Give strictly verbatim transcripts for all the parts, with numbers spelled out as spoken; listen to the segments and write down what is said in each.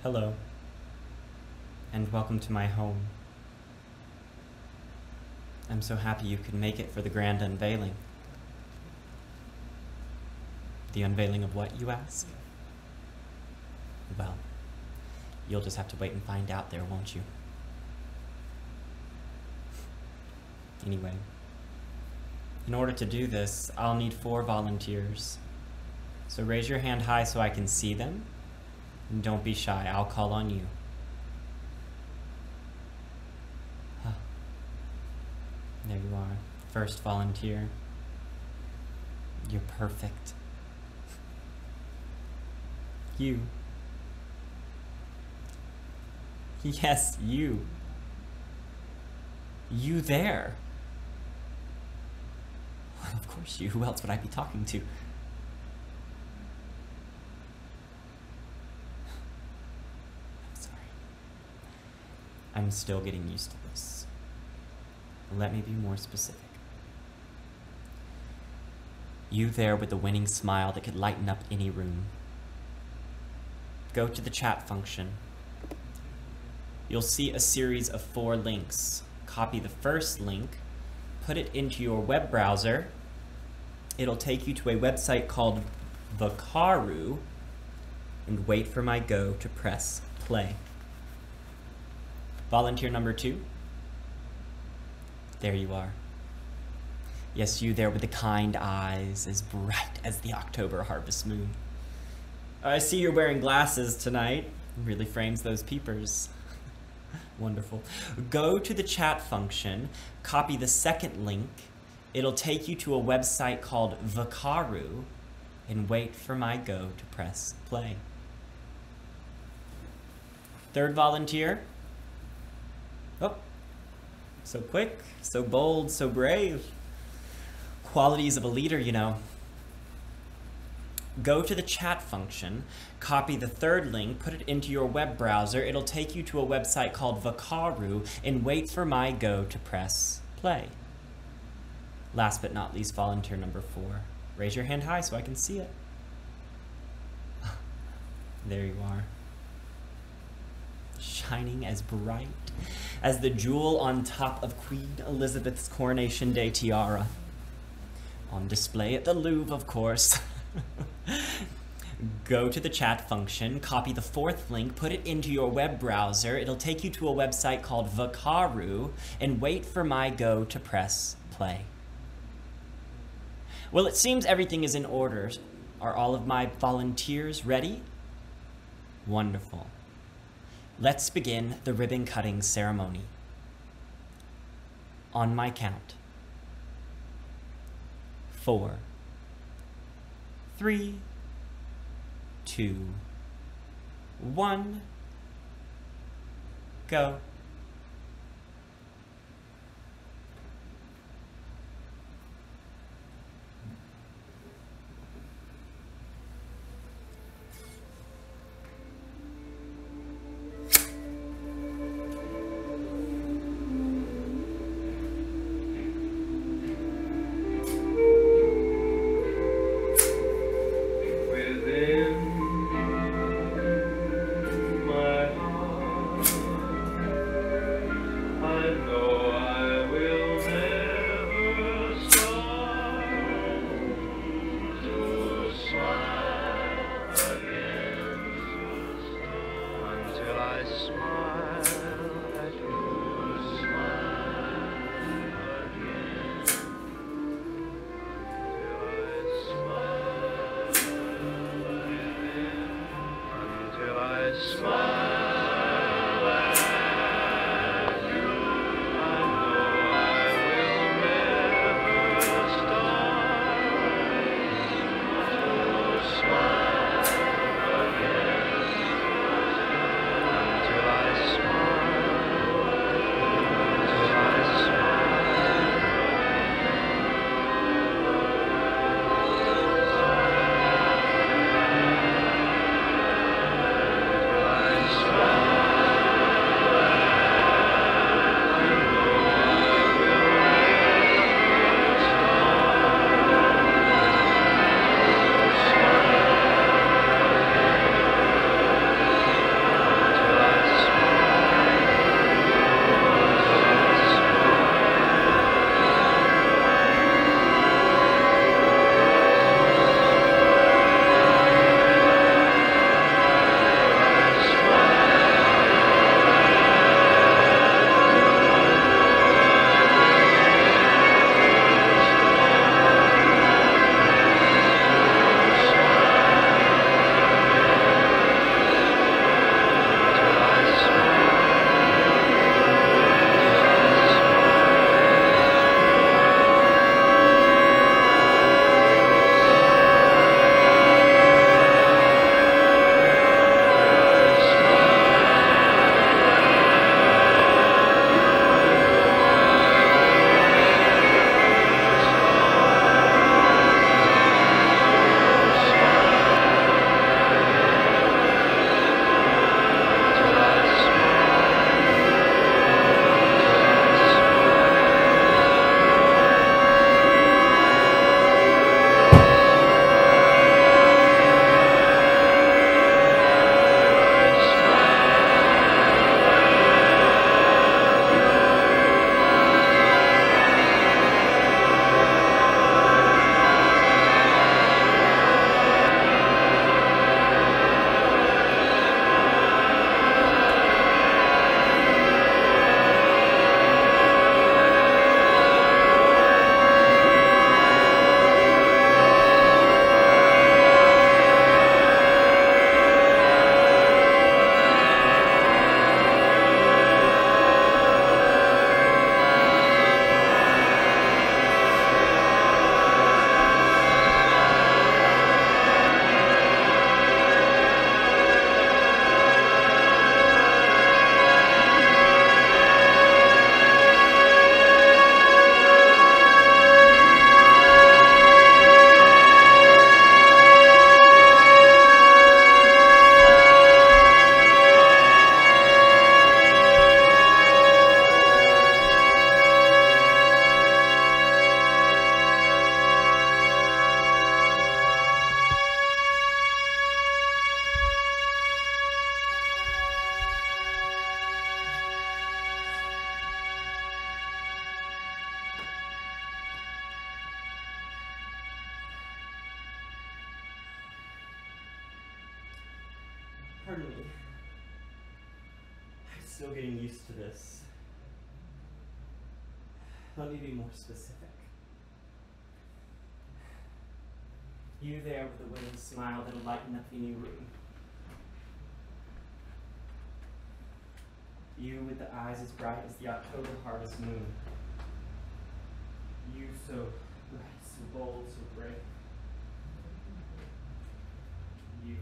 Hello, and welcome to my home. I'm so happy you could make it for the grand unveiling. The unveiling of what, you ask? Well, you'll just have to wait and find out there, won't you? Anyway, in order to do this, I'll need four volunteers. So raise your hand high so I can see them. And don't be shy, I'll call on you. Huh. There you are, first volunteer. You're perfect. You. Yes, you. You there. Well, of course you. Who else would I be talking to? I'm still getting used to this. Let me be more specific. You there with the winning smile that could lighten up any room. Go to the chat function. You'll see a series of four links. Copy the first link, put it into your web browser. It'll take you to a website called Vakaru, and wait for my go to press play. Volunteer number two. There you are. Yes, you there with the kind eyes, as bright as the October harvest moon. I see you're wearing glasses tonight. Really frames those peepers. Wonderful. Go to the chat function, copy the second link. It'll take you to a website called Vakaru, and wait for my go to press play. Third volunteer. Oh, so quick, so bold, so brave. Qualities of a leader, you know. Go to the chat function, copy the third link, put it into your web browser. It'll take you to a website called Vakaru, and wait for my go to press play. Last but not least, volunteer number four. Raise your hand high so I can see it. There you are. Shining as bright as the jewel on top of Queen Elizabeth's Coronation Day tiara. On display at the Louvre, of course. Go to the chat function, copy the fourth link, put it into your web browser. It'll take you to a website called Vakaru, and wait for my go to press play. Well, it seems everything is in order. Are all of my volunteers ready? Wonderful. Let's begin the ribbon cutting ceremony. On my count. Four. Three. Two. One. Go. Pardon me. I'm still getting used to this. Let me be more specific. You there with the winning smile that'll lighten up any room. You with the eyes as bright as the October harvest moon. You so bright, so bold, so brave. You.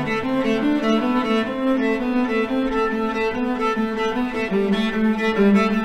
Thank you.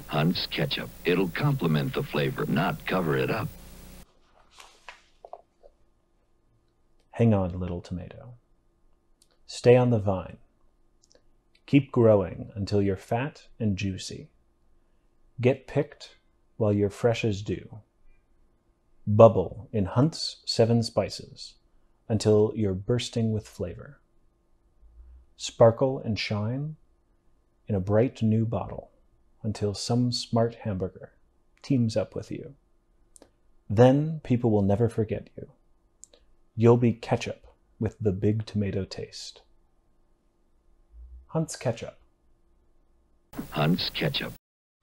Hunt's ketchup. It'll complement the flavor, not cover it up. Hang on, little tomato. Stay on the vine. Keep growing until you're fat and juicy. Get picked while you're fresh as dew. Bubble in Hunt's seven spices until you're bursting with flavor. Sparkle and shine in a bright new bottle until some smart hamburger teams up with you. Then people will never forget you. You'll be ketchup with the big tomato taste. Hunt's ketchup. Hunt's ketchup.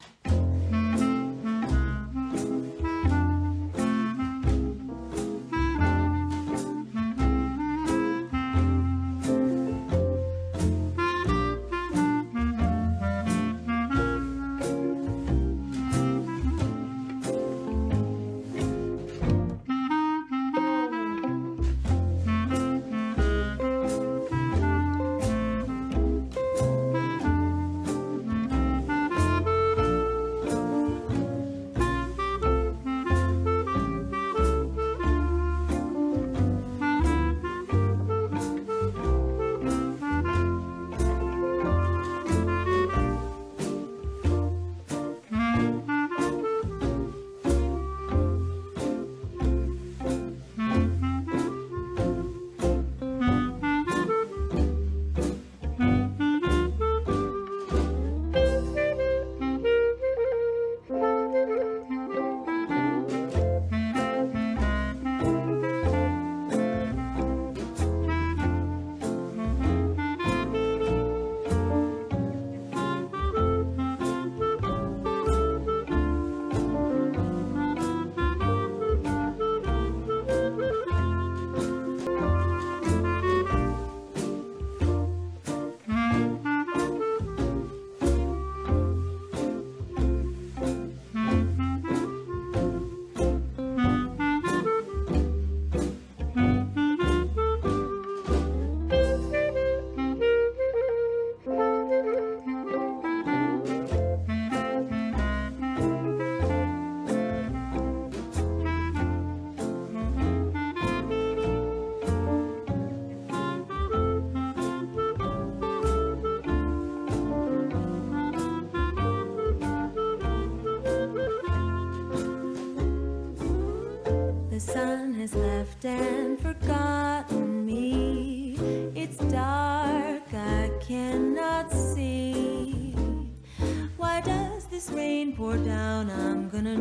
The sun has left and forgotten me. It's dark, I cannot see. Why does this rain pour down? I'm gonna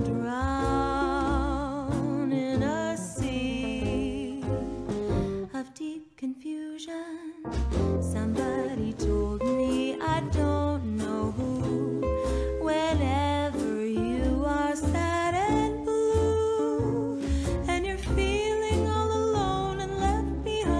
drown in a sea of deep confusion. Somebody told me, I don't know who. Whenever you are sad and blue, and you're feeling all alone and left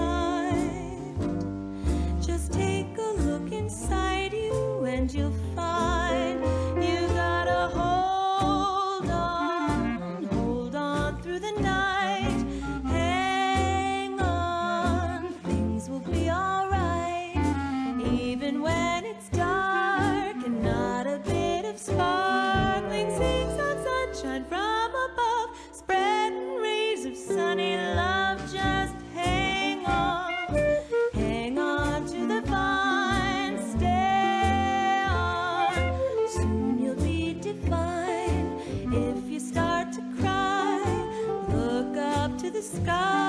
behind, just take a look inside you and you'll find you gotta hold on, hold on through the night. Hang on, things will be alright, even when it's dark and not a bit of sparkling sinks of sunshine from above, spreading rays of sunny love. Just hang on, hang on to the vine, stay on, soon you'll be divine. If you start to cry, look up to the sky.